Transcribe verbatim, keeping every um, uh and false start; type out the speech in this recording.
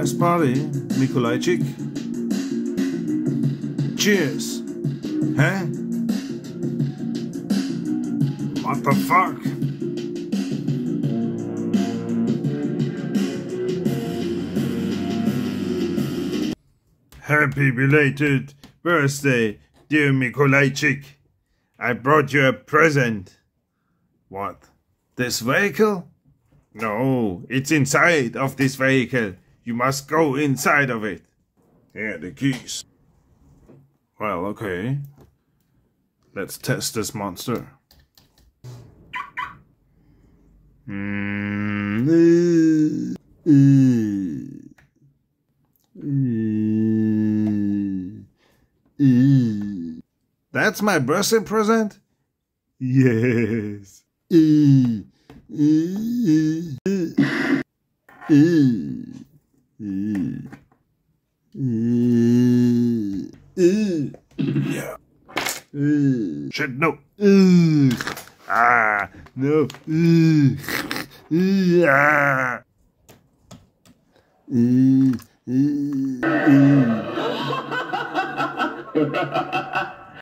Nice party, Mikolajczyk. Cheers. Huh? What the fuck? Happy belated birthday, dear Mikolajczyk. I brought you a present. What? This vehicle? No, it's inside of this vehicle. You must go inside of it. Here, the keys. Well, okay. Let's test this monster. Mm. That's my birthday present? Yes. Yeah. Shit, no. Ah, no. Ah.